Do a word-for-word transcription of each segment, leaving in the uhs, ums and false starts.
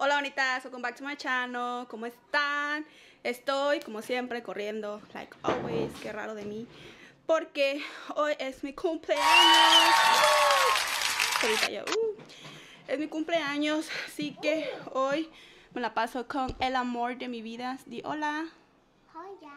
Hola bonitas, welcome back to my channel. ¿Cómo están? Estoy como siempre corriendo, like always. Qué raro de mí, porque hoy es mi cumpleaños. Ahorita yo, uh, es mi cumpleaños, así que hoy me la paso con el amor de mi vida. Di hola. Hola.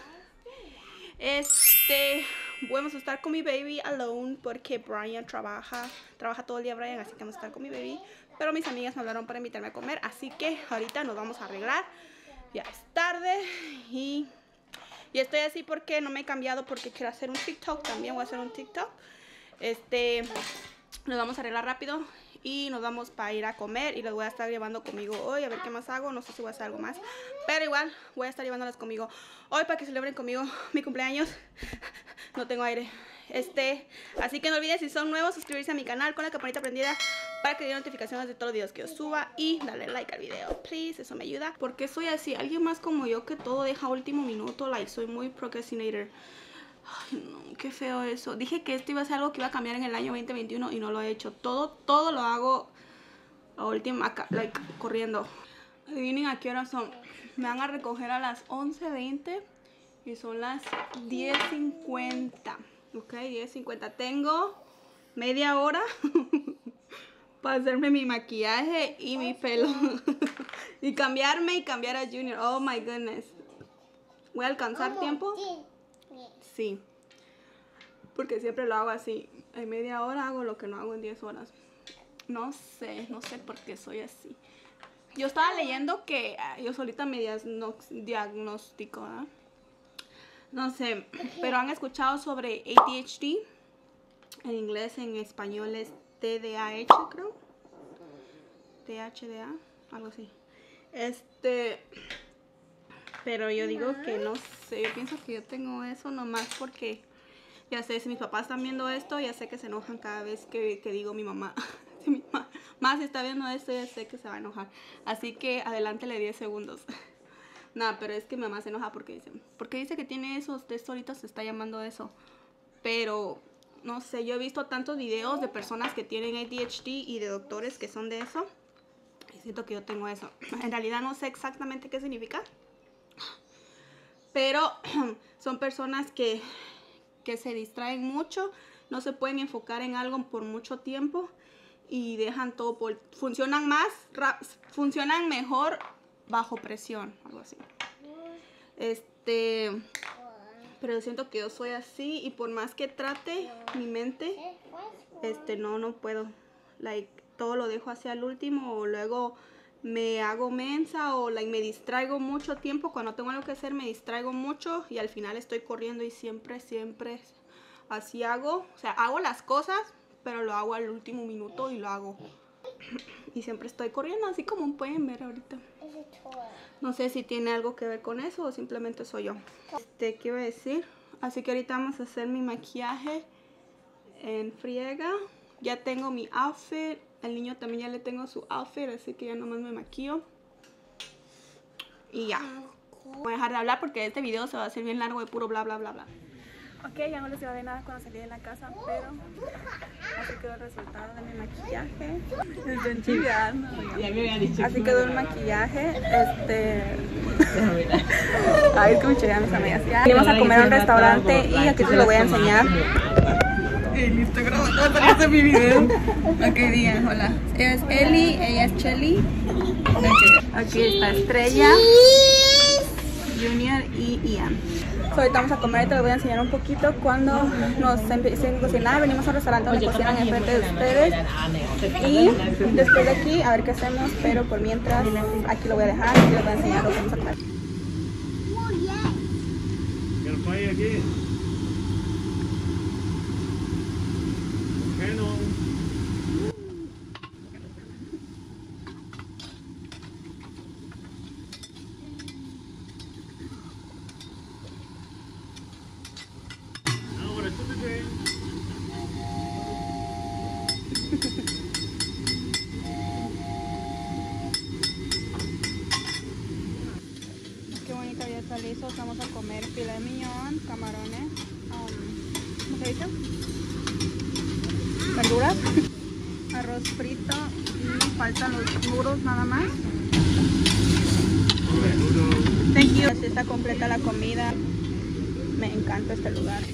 Este, vamos a estar con mi baby alone porque Brian trabaja, trabaja todo el día Brian, así que vamos a estar con mi baby. Pero mis amigas me hablaron para invitarme a comer, así que ahorita nos vamos a arreglar. Ya es tarde y, y estoy así porque no me he cambiado porque quiero hacer un TikTok, también voy a hacer un TikTok. Este, nos vamos a arreglar rápido y nos vamos para ir a comer y las voy a estar llevando conmigo hoy a ver qué más hago. No sé si voy a hacer algo más, pero igual voy a estar llevándolas conmigo hoy para que celebren conmigo mi cumpleaños. No tengo aire. Este, así que no olviden, si son nuevos, suscribirse a mi canal con la campanita prendida para que den notificaciones de todos los videos que yo suba y darle like al video, please, eso me ayuda. Porque soy así, alguien más como yo que todo deja a último minuto, like, soy muy procrastinator. Ay, no, qué feo eso. Dije que esto iba a ser algo que iba a cambiar en el año veinte veintiuno y no lo he hecho. Todo, todo lo hago a última, like, corriendo. Adivinen a qué hora son. Me van a recoger a las once veinte y son las diez cincuenta. Ok, diez cincuenta. Tengo media hora para hacerme mi maquillaje y mi pelo. Y cambiarme y cambiar a Junior. Oh my goodness. ¿Voy a alcanzar tiempo? Sí, porque siempre lo hago así. En media hora hago lo que no hago en diez horas. No sé, no sé por qué soy así. Yo estaba leyendo que yo solita me diagnostico, ¿eh? No sé, pero han escuchado sobre A D H D. En inglés, en español es T D A H, creo. T H D A, algo así. Este... Pero yo digo que no sé, yo pienso que yo tengo eso nomás porque ya sé, si mis papás están viendo esto, ya sé que se enojan cada vez que, que digo mi mamá. Si mi mamá si está viendo esto, ya sé que se va a enojar. Así que adelántele diez segundos. Nada, pero es que mi mamá se enoja porque dice, porque dice que tiene eso, usted ahorita se está llamando eso. Pero, no sé, yo he visto tantos videos de personas que tienen A D H D y de doctores que son de eso. Y siento que yo tengo eso. En realidad no sé exactamente qué significa. Pero son personas que, que se distraen mucho, no se pueden enfocar en algo por mucho tiempo y dejan todo por... Funcionan más, funcionan mejor bajo presión, algo así. Este, pero siento que yo soy así y por más que trate mi mente, este, no, no puedo. Like, todo lo dejo hacia el último o luego... me hago mensa o like, me distraigo mucho tiempo. Cuando tengo algo que hacer me distraigo mucho y al final estoy corriendo y siempre, siempre así hago. O sea, hago las cosas, pero lo hago al último minuto y lo hago. Y siempre estoy corriendo, así como pueden ver ahorita. No sé si tiene algo que ver con eso o simplemente soy yo. Este, ¿qué iba a decir? Así que ahorita vamos a hacer mi maquillaje en friega. Ya tengo mi outfit. El niño también ya le tengo su outfit, así que ya nomás me maquillo. Y ya. Voy a dejar de hablar porque este video se va a hacer bien largo de puro bla bla bla bla. Ok, ya no les iba a ver nada cuando salí de la casa, pero así quedó el resultado de mi maquillaje. Estoy chiviando. Ya me había dicho. Así quedó el maquillaje. Este. Ay, es que me chivean mis amigas. Ya vamos a comer a un restaurante y aquí te lo voy a enseñar. El Instagram va a mi video. Ok, digan, hola. Ella es Eli, ella es Chelly. Aquí está Estrella, Junior y Ian. So, ahorita vamos a comer y te lo voy a enseñar un poquito cuando nos empiecen a cocinar. Venimos a un restaurante donde cocinan enfrente de ustedes. Y después de aquí, a ver qué hacemos. Pero por mientras, aquí lo voy a dejar y les voy a enseñar lo que vamos a comer. Qué bonita ya está listo. Vamos a comer filet mignon, camarones, um, ¿cómo se dice? Verduras, arroz frito Faltan los muros nada más. Thank you. Así está completa la comida. Me encanta este lugar.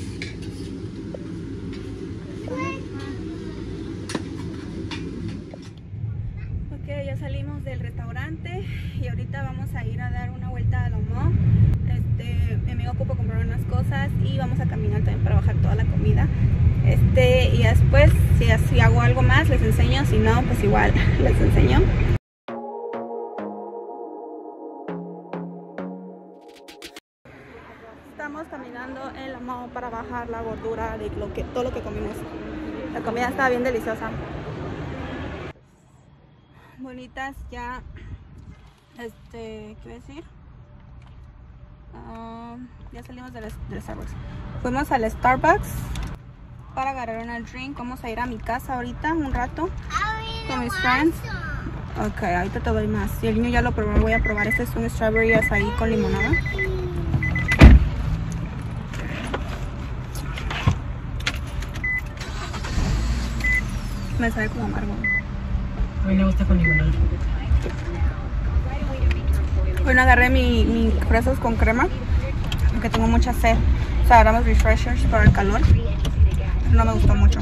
Ok, ya salimos del restaurante y ahorita vamos a ir a dar una vuelta a la mall. Este, mi amigo ocupa comprar unas cosas y vamos a caminar también para bajar toda la comida. Este, y después, si así hago algo más, les enseño. Si no, pues igual les enseño. Estamos caminando en la mall para bajar la gordura de lo que, todo lo que comimos. La comida estaba bien deliciosa. Bonitas ya. Este, ¿qué voy a decir? Uh, ya salimos del, del Starbucks. Fuimos al Starbucks para agarrar una drink. Vamos a ir a mi casa ahorita un rato con mis friends. Ok, ahorita te doy más. Y el niño ya lo probó, voy a probar. Este es un strawberry açaí con limonada. Me sabe como amargo. A mí me gusta con limonada. Bueno, agarré mi, mi fresas con crema porque tengo mucha sed. O sea, agarramos refreshers para el calor. No me gustó mucho.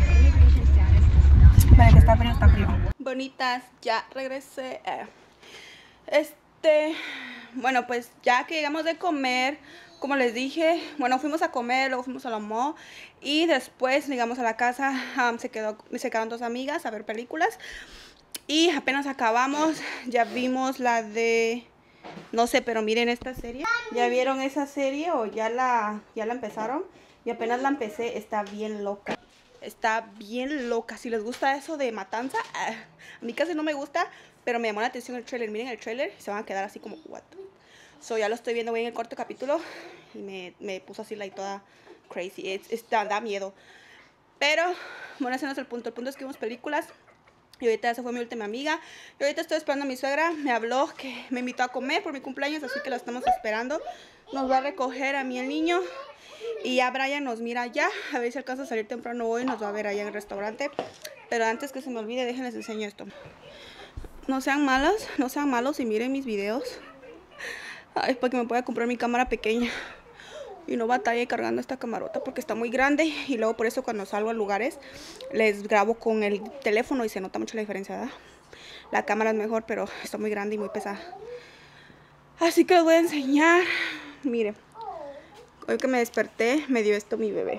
Para que está frío, está frío. Bonitas, ya regresé. Este, bueno, pues ya que llegamos de comer, como les dije, bueno, fuimos a comer, luego fuimos a la mall y después llegamos a la casa. Um, se, quedó, se quedaron dos amigas a ver películas y apenas acabamos. Ya vimos la de... No sé, pero miren esta serie. ¿Ya vieron esa serie o ya la, ya la empezaron? Y apenas la empecé, está bien loca. Está bien loca. Si les gusta eso de matanza, a mí casi no me gusta, pero me llamó la atención el trailer. Miren el trailer y se van a quedar así como, what? So ya lo estoy viendo, voy en el cuarto capítulo y me, me puso así la like, toda crazy. Es, es, da, da miedo. Pero, bueno, ese no es el punto. El punto es que vimos películas. Y ahorita esa fue mi última amiga. Y ahorita estoy esperando a mi suegra. Me habló que me invitó a comer por mi cumpleaños, así que la estamos esperando. Nos va a recoger a mí el niño. Y ya Brian nos mira allá. A ver si alcanza a salir temprano hoy. Nos va a ver allá en el restaurante. Pero antes que se me olvide, déjenles enseño esto. No sean malas, no sean malos y miren mis videos. Ay, para que me pueda comprar mi cámara pequeña. Y no batalle cargando esta camarota porque está muy grande. Y luego por eso cuando salgo a lugares les grabo con el teléfono y se nota mucho la diferencia, ¿verdad? La cámara es mejor, pero está muy grande y muy pesada. Así que les voy a enseñar. Miren, hoy que me desperté me dio esto mi bebé.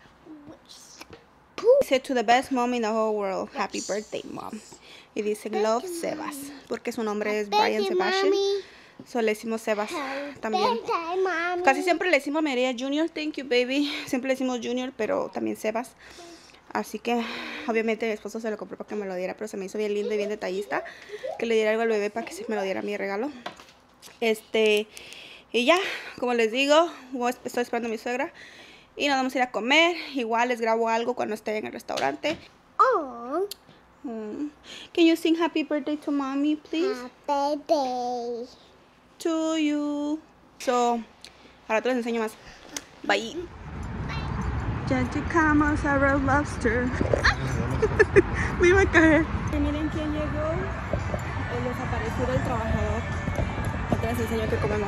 Dice to the best mom in the whole world, happy birthday mom. Y dice love Sebas, porque su nombre es Brian Sebastian. So le decimos Sebas también. Casi siempre le decimos María Junior, thank you baby. Siempre le decimos Junior, pero también Sebas. Así que obviamente mi esposo se lo compró para que me lo diera, pero se me hizo bien lindo y bien detallista que le diera algo al bebé para que se me lo diera mi regalo. Este, y ya, como les digo, estoy esperando a mi suegra y nos vamos a ir a comer. Igual les grabo algo cuando esté en el restaurante. Oh. Mm. Can you sing happy birthday to mommy, please? Happy birthday to you. So, ahora te les enseño más. Bye. Ya llegamos a Red Lobster. Me iba a caer. Y miren quién llegó. El desaparecido del trabajador. Ahora les enseño qué comemos.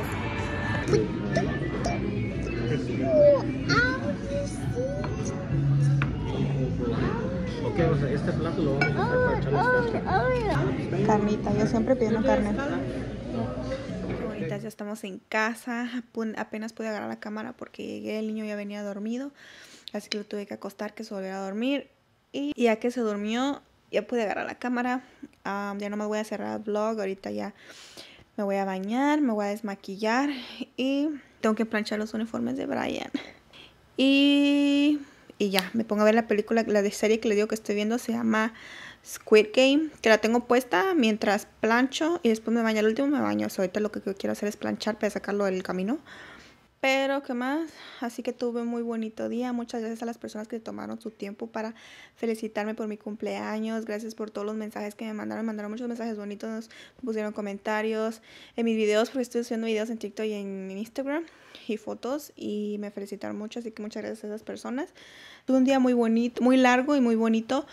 Ok, o sea, este plato lo vamos a usar para echarle salsa. Carnita, yo siempre pido carne. Ahorita ya estamos en casa. Apenas pude agarrar la cámara porque llegué, el niño ya venía dormido. Así que lo tuve que acostar, que se volviera a dormir. Y ya que se durmió, ya pude agarrar la cámara. Um, ya no me voy a cerrar el vlog. Ahorita ya me voy a bañar, me voy a desmaquillar. Y tengo que planchar los uniformes de Brian. Y... Y ya, me pongo a ver la película, la de serie que les digo que estoy viendo, se llama Squid Game, que la tengo puesta mientras plancho y después me baño. Al último me baño, o sea, ahorita lo que quiero hacer es planchar para sacarlo del camino. Pero, ¿qué más? Así que tuve muy bonito día. Muchas gracias a las personas que tomaron su tiempo para felicitarme por mi cumpleaños. Gracias por todos los mensajes que me mandaron. Me mandaron muchos mensajes bonitos, me pusieron comentarios en mis videos, porque estoy haciendo videos en TikTok y en Instagram y fotos, y me felicitaron mucho, así que muchas gracias a esas personas. Tuve un día muy bonito, muy largo y muy bonito.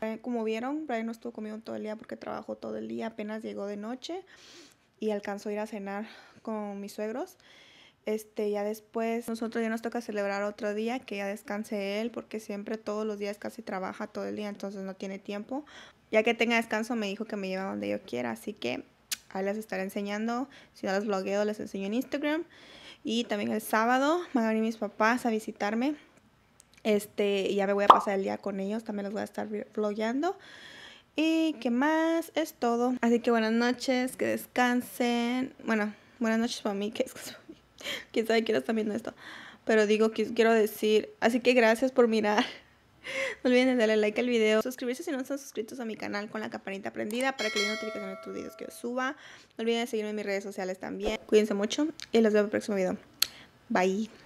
Como vieron, Brian no estuvo conmigo todo el día porque trabajó todo el día. Apenas llegó de noche y alcanzó a ir a cenar con mis suegros. Este, ya después nosotros ya nos toca celebrar otro día, que ya descanse él, porque siempre todos los días casi trabaja todo el día, entonces no tiene tiempo. Ya que tenga descanso me dijo que me lleva donde yo quiera, así que ahí les estaré enseñando. Si no los vlogueo, les enseño en Instagram. Y también el sábado van a venir mis papás a visitarme. Este, y ya me voy a pasar el día con ellos, también los voy a estar vlogueando. Y qué más, es todo. Así que buenas noches, que descansen. Bueno, buenas noches para mí, que descansen. Quién sabe quién está viendo esto, pero digo que quiero decir, así que gracias por mirar. No olviden de darle like al video, suscribirse si no están suscritos a mi canal con la campanita prendida para que les den notificaciones de tus videos que yo suba. No olviden de seguirme en mis redes sociales también. Cuídense mucho y los veo en el próximo video. Bye.